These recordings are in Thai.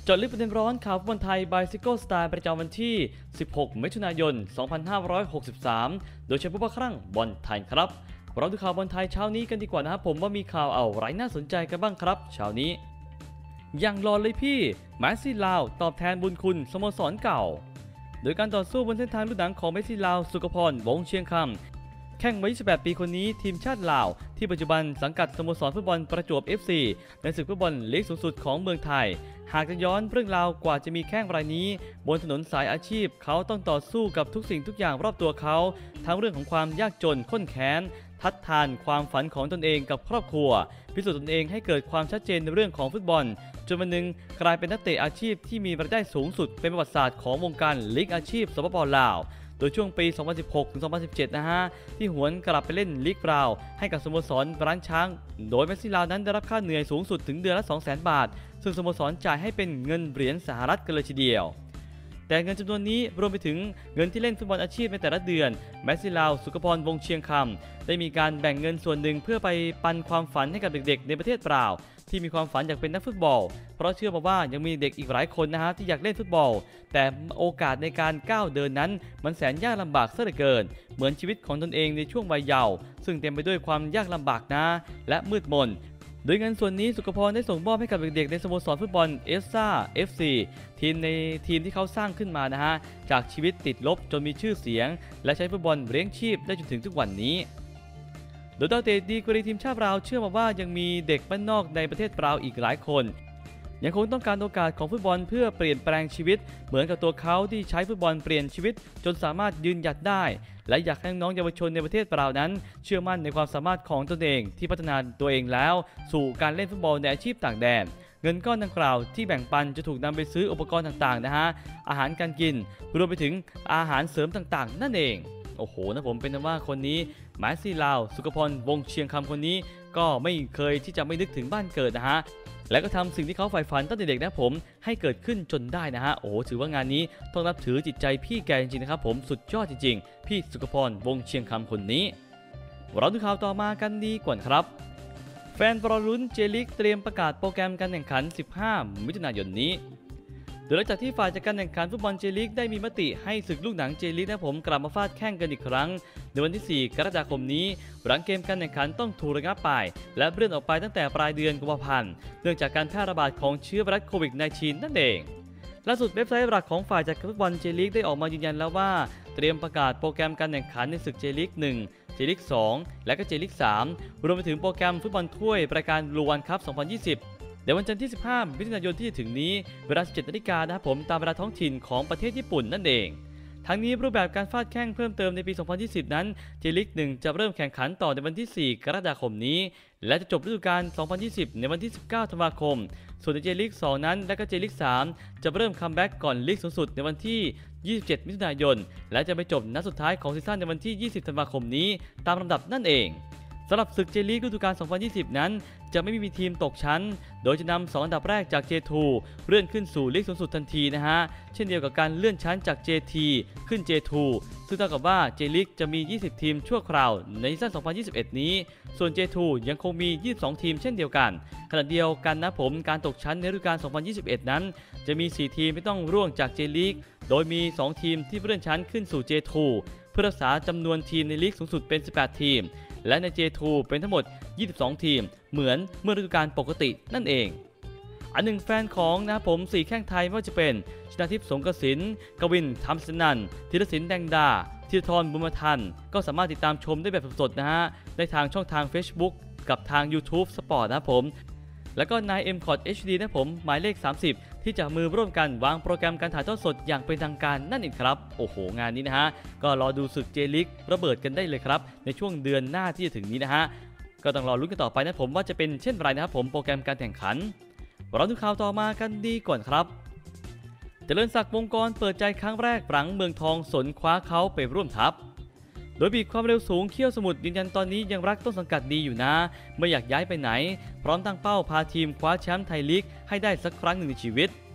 จาะลึกประเด็นร้อนข่าวฟุตบอลไทย Bicycle Style ประจำวันที่ 16 มิถุนายน 2563 โดยเฉพาะครั้งบอลไทยครับเราดูข่าวบอลไทยเช้านี้กันดีกว่านะครับผมว่ามีข่าวอะไรน่าสนใจกันบ้างครับเช้านี้อย่างรอเลยพี่แมสซี่ลาวตอบแทนบุญคุณสโมสรเก่าโดยการต่อสู้บนเส้นทางลูกหนังของแมสซี่ลาวสุขพรวงศ์เชียงคำแข่งวัย28 ปีคนนี้ทีมชาติลาวที่ปัจจุบันสังกัดสโมสรฟุตบอลประจวบ FC ในศึกฟุตบอลลีกสูงสุดของเมืองไทยหากจะย้อนเรื่องราวกว่าจะมีแข้งรายนี้บนถนนสายอาชีพเขาต้องต่อสู้กับทุกสิ่งทุกอย่างรอบตัวเขาทั้งเรื่องของความยากจนข้นแค้นทัดทานความฝันของตนเองกับครอบครัวพิสูจน์ตนเองให้เกิดความชัดเจนในเรื่องของฟุตบอลจนวันหนึ่งกลายเป็นนักเตะอาชีพที่มีรายได้สูงสุดเป็นประวัติศาสตร์ของวงการลีกอาชีพสปป.ลาวโดยช่วงปี 2016-2017 นะฮะที่หวนกลับไปเล่นลีกบราวให้กับสโมสรร้านช้างโดยแมสซี่ลาวนั้นได้รับค่าเหนื่อยสูงสุดถึงเดือนละ 200,000 บาทซึ่งสโมสรจ่ายให้เป็นเงินเหรียญสหรัฐกันเลยทีเดียวแต่เงินจำนวนนี้รวมไปถึงเงินที่เล่นฟุตบอลอาชีพในแต่ละเดือนแมสซี่ลาวสุขพรวงศ์เชียงคำได้มีการแบ่งเงินส่วนหนึ่งเพื่อไปปันความฝันให้กับเด็กๆในประเทศบราวที่มีความฝันอยากเป็นนักฟุตบอลเพราะเชื่อมาว่ายังมีเด็กอีกหลายคนนะฮะที่อยากเล่นฟุตบอลแต่โอกาสในการก้าวเดินนั้นมันแสนยากลำบากซะเหลือเกินเหมือนชีวิตของตนเองในช่วงวัยเยาว์ซึ่งเต็มไปด้วยความยากลำบากนะและมืดมนโดยเงินส่วนนี้สุขพรได้ส่งมอบให้กับเด็กๆในสโมสรฟุตบอลเอสซ่า FC ทีมที่เขาสร้างขึ้นมานะฮะจากชีวิตติดลบจนมีชื่อเสียงและใช้ฟุตบอลเลี้ยงชีพได้จนถึงทุกวันนี้โดยดาวเตะดีกรีทีมชาติลาวเชื่อมาว่ายังมีเด็กบ้านนอกในประเทศลาวอีกหลายคนยังคงต้องการโอกาสของฟุตบอลเพื่อเปลี่ยนแปลงชีวิตเหมือนกับตัวเขาที่ใช้ฟุตบอลเปลี่ยนชีวิตจนสามารถยืนหยัดได้และอยากให้น้องเยาวชนในประเทศลาวนั้นเชื่อมั่นในความสามารถของตนเองที่พัฒนาตัวเองแล้วสู่การเล่นฟุตบอลในอาชีพต่างแดนเงินก้อนดังกล่าวที่แบ่งปันจะถูกนำไปซื้ออุปกรณ์ต่างๆนะฮะอาหารการกินรวมไปถึงอาหารเสริมต่างๆนั่นเองโอ้โหนะผมเป็นว่าคนนี้แมสซี่ลาวสุขพรวงศ์เชียงคำคนนี้ก็ไม่เคยที่จะไม่นึกถึงบ้านเกิดนะฮะและก็ทำสิ่งที่เขาใฝ่ฝันตั้งแต่เด็กนะผมให้เกิดขึ้นจนได้นะฮะโอ้โหถือว่างานนี้ต้องนับถือจิตใจพี่แกจริงๆนะครับผมสุดยอดจริงๆพี่สุขพรวงศ์เชียงคำคนนี้เราดูข่าวต่อมากันดีกว่าครับแฟนบอลลุ้นเจลิกเตรียมประกาศโปรแกรมการแข่งขัน 15 มิถุนายนนี้โดยหลังจากที่ฝ่ายจัดการแข่งขันฟุตบอลเจลิกได้มีมติให้ศึกลูกหนังเจลิกนะผมกลับมาฟาดแข่งกันอีกครั้งในวันที่ 4 กรกฎาคมนี้หลังเกมการแข่งขันต้องถูกระงับไปและเลื่อนออกไปตั้งแต่ปลายเดือนกุมภาพันธ์เนื่องจากการแพร่ระบาดของเชื้อไวรัสโควิด -19 นั่นเองล่าสุดเว็บไซต์หลักของฝ่ายจัดการฟุตบอลเจลิกได้ออกมายืนยันแล้วว่าเตรียมประกาศโปรแกรมการแข่งขันในศึกเจลิก 1 เจลิก 2 และก็เจลิก 3 รวมไปถึงโปรแกรมฟุตบอลถ้วยรายการลูวันคัพ 2020ในวันจันทร์ที่ 15 มิถุนายนที่จะถึงนี้เวลา 17 นาฬิกานะครับผมตามเวลาท้องถิ่นของประเทศญี่ปุ่นนั่นเองทั้งนี้รูปแบบการฟาดแข้งเพิ่มเติมในปี 2020 นั้นเจลิก 1 จะเริ่มแข่งขันต่อในวันที่ 4 กรกฎาคมนี้และจะจบฤดูกาล 2020 ในวันที่ 19 ธันวาคมส่วนในเจลิก 2 นั้นและก็เจลิก 3 จะเริ่มคัมแบ็กก่อนลีกสูงสุดในวันที่ 27 มิถุนายนและจะไปจบนัดสุดท้ายของซีซั่นในวันที่ 20 ธันวาคมนี้ตามลำดับนั่นเองสำหรับศึกเจลีกฤดูกาล 2020 นั้นจะไม่มีทีมตกชั้นโดยจะนำ2 อันดับแรกจาก J2 เลื่อนขึ้นสู่ลีกสูงสุดทันทีนะฮะเช่นเดียวกับการเลื่อนชั้นจาก JT ขึ้น J2 ซึ่งเท่ากับว่า J League จะมี 20 ทีมชั่วคราวในซีซั่น 2021 นี้ส่วน J2 ยังคงมี 22 ทีมเช่นเดียวกันขณะเดียวกันนะผมการตกชั้นในฤดูกาล 2021 นั้นจะมี 4 ทีมไม่ต้องร่วงจาก J League โดยมี 2 ทีมที่เลื่อนชั้นขึ้นสู่ J2 เพื่อรักษาจำนวนทีมในลีกสูงสุดเป็น 18 ทีมและใน J2 เป็นทั้งหมด 22 ทีมเหมือนเมื่อฤดูกาลปกตินั่นเองอันหนึ่งแฟนของนะครับผม4แข้งไทยไม่ว่าจะเป็นชนาทิพย์สงกสินกวินธรรมสนันธีรศิลป์แดงดาธีรทรบุญมาทันก็สามารถติดตามชมได้แบบสดๆนะฮะได้ทางช่องทาง Facebook กับทาง YouTube Sport นะครับผมแล้วก็นาย M-Cod HD นะผมหมายเลข 30 ที่จะมือร่วมกันวางโปรแกรมการถ่ายทอดสดอย่างเป็นทางการนั่นเองครับโอ้โหงานนี้นะฮะก็รอดูศึกเจลิกระเบิดกันได้เลยครับในช่วงเดือนหน้าที่จะถึงนี้นะฮะก็ต้องรอลุ้นกันต่อไปนะผมว่าจะเป็นเช่นไรนะครับผมโปรแกรมการแข่งขันเราดูข่าวต่อมากันดีก่อนครับเจริญศักดิ์วงกรเปิดใจครั้งแรกหลังเมืองทองสนคว้าเขาไปร่วมทัพโดยบีบความเร็วสูงเขี้ยวสมุทรยืนยันตอนนี้ยังรักต้นสังกัดดีอยู่นะไม่อยากย้ายไปไหนพร้อมตั้งเป้าพาทีมคว้าแชมป์ไทยลีกให้ได้สักครั้งหนึ่งในชีวิต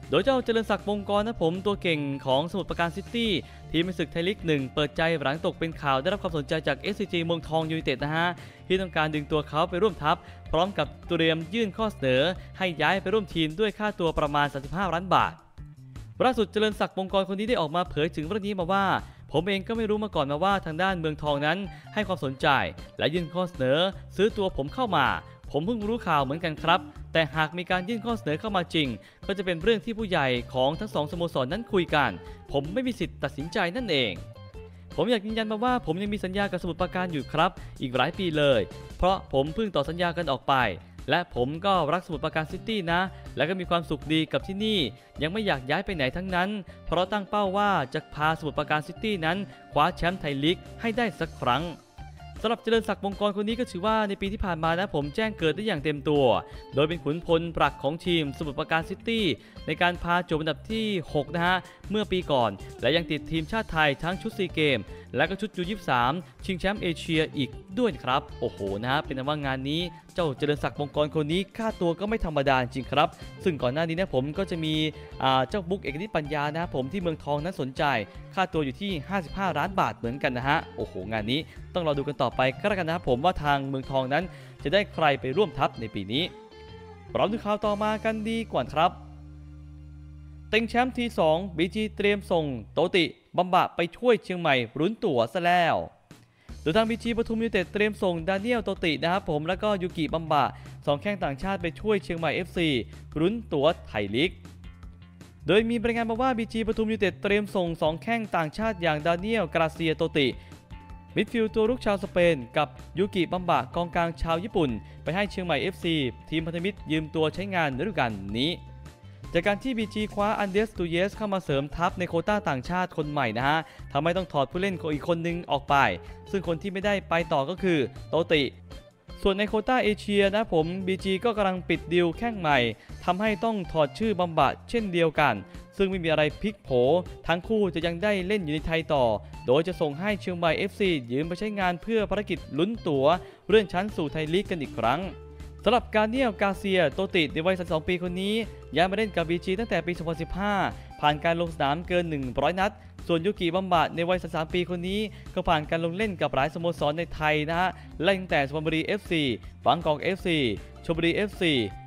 โดยเจ้าเจริญศักดิ์วงกรนะผมตัวเก่งของสมุทรปราการซิตี้ทีมในศึกไทยลีก1เปิดใจหลังตกเป็นข่าวได้รับความสนใจจาก SCG เมืองทองยูไนเต็ดนะฮะที่ต้องการดึงตัวเขาไปร่วมทัพพร้อมกับเตรียมยื่นข้อเสนอให้ย้ายไปร่วมทีมด้วยค่าตัวประมาณ35ล้านบาทล่าสุดเจริญศักดิ์วงกรคนนี้ได้ออกมาเผยถึงเรื่องนี้มาว่าผมเองก็ไม่รู้มาก่อนมาว่าทางด้านเมืองทองนั้นให้ความสนใจและยื่นข้อเสนอซื้อตัวผมเข้ามาผมเพิ่งรู้ข่าวเหมือนกันครับแต่หากมีการยื่นข้อเสนอเข้ามาจริงก็จะเป็นเรื่องที่ผู้ใหญ่ของทั้ง2สโมสรนั้นคุยกันผมไม่มีสิทธิ์ตัดสินใจนั่นเองผมอยากยืนยันมาว่าผมยังมีสัญญากับสมุทรปราการอยู่ครับอีกหลายปีเลยเพราะผมเพิ่งต่อสัญญากันออกไปและผมก็รักสมุทรปราการซิตี้นะและก็มีความสุขดีกับที่นี่ยังไม่อยากย้ายไปไหนทั้งนั้นเพราะตั้งเป้าว่าจะพาสมุทรปราการซิตี้นั้นคว้าแชมป์ไทยลีกให้ได้สักครั้งสำหรับเจริญศักดิ์วงกรคนนี้ก็ถือว่าในปีที่ผ่านมานะผมแจ้งเกิดได้อย่างเต็มตัวโดยเป็นขุนพลปรักของทีมสมุทรปราการซิตี้ในการพาจบอันดับที่6นะฮะเมื่อปีก่อนและยังติดทีมชาติไทยทั้งชุดซีเกมและก็ชุดU23ชิงแชมป์เอเชียอีกด้วยครับโอ้โหนะฮะเป็นว่างานนี้เจ้าเจริญศักดิ์วงกรคนนี้ค่าตัวก็ไม่ธรรมดาจริงครับซึ่งก่อนหน้านี้นะผมก็จะมีเจ้าบุ๊กเอกนิตปัญญานะผมที่เมืองทองนั้นสนใจค่าตัวอยู่ที่55ล้านบาทเหมือนกันนะฮะโอ้โหงานนี้ต้องรอดูกันต่อไปก็แล้วกันนะครับผมว่าทางเมืองทองนั้นจะได้ใครไปร่วมทัพในปีนี้เราดูข่าวต่อมากันดีกว่าครับเต็งแชมป์ที2 BG เตรียมส่งโตติบำบะไปช่วยเชียงใหม่ลุ้นตั๋วซะแล้วโดยทาง BG ปทุมยูไนเต็ดเตรียมส่งดานิเอลโตตินะครับผมแล้วก็ยูกิบำบะ2แข้งต่างชาติไปช่วยเชียงใหม่ FC ลุ้นตั๋วไทยลีกโดยมีรายงานมาว่า BG ปทุมยูไนเต็ดเตรียมส่ง2แข้งต่างชาติอย่างดานิเอลกราเซียโตติมิดฟิลด์ตัวรุกชาวสเปนกับยูกิบัมบะกองกลางชาวญี่ปุ่นไปให้เชียงใหม่ FC ทีมพันธมิตรยืมตัวใช้งานในฤดูกาลนี้จากการที่ BG คว้าอันเดสตูเยสเข้ามาเสริมทัพในโควต้าต่างชาติคนใหม่นะฮะทำให้ต้องถอดผู้เล่นอีกคนนึงออกไปซึ่งคนที่ไม่ได้ไปต่อก็คือโตติส่วนในโควต้าเอเชียนะผม BG ก็กำลังปิดดีลแข้งใหม่ทำให้ต้องถอดชื่อบัมบะเช่นเดียวกันซึ่งไม่มีอะไรพลิกโผทั้งคู่จะยังได้เล่นอยู่ในไทยต่อโดยจะส่งให้เชียงใหม่ FC ยืมไปใช้งานเพื่อภารกิจลุ้นตั๋วเลื่อนชั้นสู่ไทยลีกกันอีกครั้งสำหรับการเนียลกาเซียโตติในวัย32ปีคนนี้ย้ายมาเล่นกับ BG ตั้งแต่ปี 2015 ผ่านการลงสนามเกิน100นัดส่วนยูกิบัมบะในวัย33ปีคนนี้ก็ผ่านการลงเล่นกับหลายสโมสรในไทยนะฮะไล่ตั้งแต่สุพรรณบุรี FC บางกอก FC ชลบุรี FC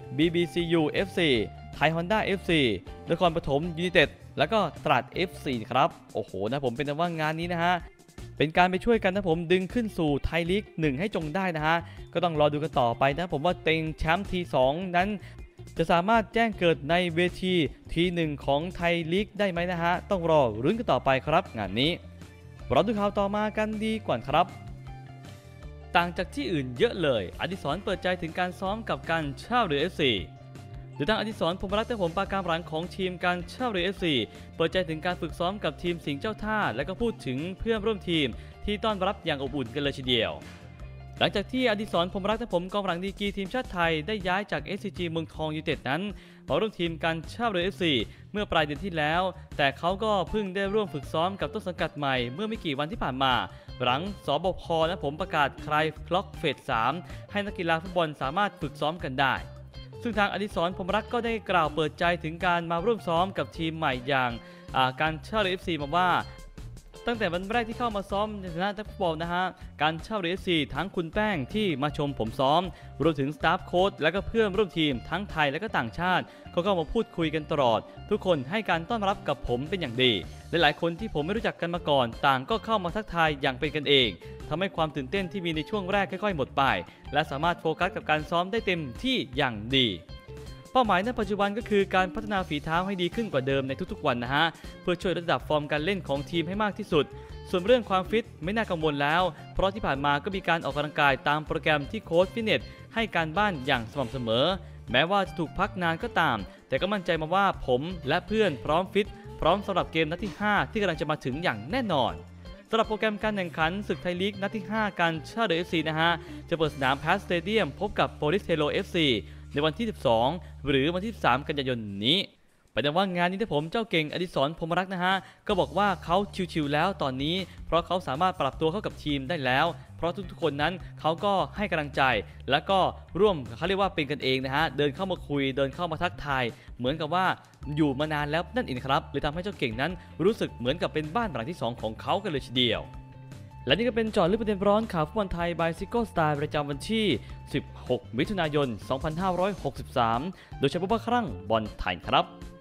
BBCU FC ไทยฮอนด้า FC นครปฐมยูไนเต็ดแล้วก็ตราด FC ครับโอ้โหนะผมเป็นว่างานนี้นะฮะเป็นการไปช่วยกันนะผมดึงขึ้นสู่ไทยลีก1ให้จงได้นะฮะก็ต้องรอดูกันต่อไปนะผมว่าเต็งแชมป์ที2นั้นจะสามารถแจ้งเกิดในเวทีที1ของไทยลีกได้ไหมนะฮะต้องรอรุ้นกันต่อไปครับงานนี้เราดูข่าวต่อมากันดีกว่าครับต่างจากที่อื่นเยอะเลยอดิศรเปิดใจถึงการซ้อมกับการท่าเรือ FCโดยทางอดิศร พรหมรัตน์ผมปราการหลังของทีมการท่าเรือ FC เปิดใจถึงการฝึกซ้อมกับทีมสิงห์เจ้าท่าและก็พูดถึงเพื่อนร่วมทีมที่ต้อนรับอย่างอบอุ่นกันเลยทีเดียวหลังจากที่อดิศร พรหมรัตน์ผมกองหลังดีกรีทีมชาติไทยได้ย้ายจาก SCG เมืองทองยูไนเต็ดนั้นมาร่วมทีมการท่าเรือ FC เมื่อปลายเดือนที่แล้วแต่เขาก็เพิ่งได้ร่วมฝึกซ้อมกับต้นสังกัดใหม่เมื่อไม่กี่วันที่ผ่านมาหลังสบคผมประกาศคลายล็อกเฟส 3ให้นักกีฬาฟุตบอลสามารถฝึกซ้อมกันได้ซึ่งทางอดิศร พรหมรัตน์ก็ได้กล่าวเปิดใจถึงการมาร่วมซ้อมกับทีมใหม่อย่างการท่าเรือ FC มาว่าตั้งแต่วันแรกที่เข้ามาซ้อมในฐานะนักฟุตบอลนะฮะการท่าเรือ FC ทั้งคุณแป้งที่มาชมผมซ้อมรวมถึงสตาฟโค้ชและก็เพื่อนร่วมทีมทั้งไทยและก็ต่างชาติเขาก็มาพูดคุยกันตลอดทุกคนให้การต้อนรับกับผมเป็นอย่างดีหลายๆคนที่ผมไม่รู้จักกันมาก่อนต่างก็เข้ามาทักทายอย่างเป็นกันเองทำให้ความตื่นเต้นที่มีในช่วงแรกค่อยๆหมดไปและสามารถโฟกัสกับการซ้อมได้เต็มที่อย่างดีเป้าหมายในปัจจุบันก็คือการพัฒนาฝีเท้าให้ดีขึ้นกว่าเดิมในทุกๆวันนะฮะเพื่อช่วยระดับฟอร์มการเล่นของทีมให้มากที่สุดส่วนเรื่องความฟิตไม่น่ากังวลแล้วเพราะที่ผ่านมาก็มีการออกกำลังกายตามโปรแกรมที่โค้ชฟิตเนสให้การบ้านอย่างสม่ำเสมอแม้ว่าจะถูกพักนานก็ตามแต่ก็มั่นใจมาว่าผมและเพื่อนพร้อมฟิตพร้อมสำหรับเกมนัดที่5ที่กำลังจะมาถึงอย่างแน่นอนสำหรับโปรแกรมการแข่งขันศึกไทยลีกนัดที่5การท่าเรือ FC นะฮะจะเปิดสนามแพสสเตเดียมพบกับโปลิสเทโล FC ในวันที่12หรือวันที่13กันยายนนี้ประเด็นว่างานนี้ที่ผมเจ้าเก่งอดิศรพรหมรักษ์นะฮะก็บอกว่าเขาชิวๆแล้วตอนนี้เพราะเขาสามารถปรับตัวเข้ากับทีมได้แล้วเพราะทุกๆคนนั้นเขาก็ให้กำลังใจแล้วก็ร่วมเขาเรียกว่าเป็นกันเองนะฮะเดินเข้ามาคุยเดินเข้ามาทักทายเหมือนกับว่าอยู่มานานแล้วนั่นเองครับเลยทำให้เจ้าเก่งนั้นรู้สึกเหมือนกับเป็นบ้านหลังที่2ของเขากันเลยทีเดียวและนี่ก็เป็นเจาะลึกประเด็นร้อนข่าวฟุตบอลไทย Bicycle Style ประจำวันที่ 16 มิถุนายน 2563 โดยเฉพาะครั้งบอลไทยครับ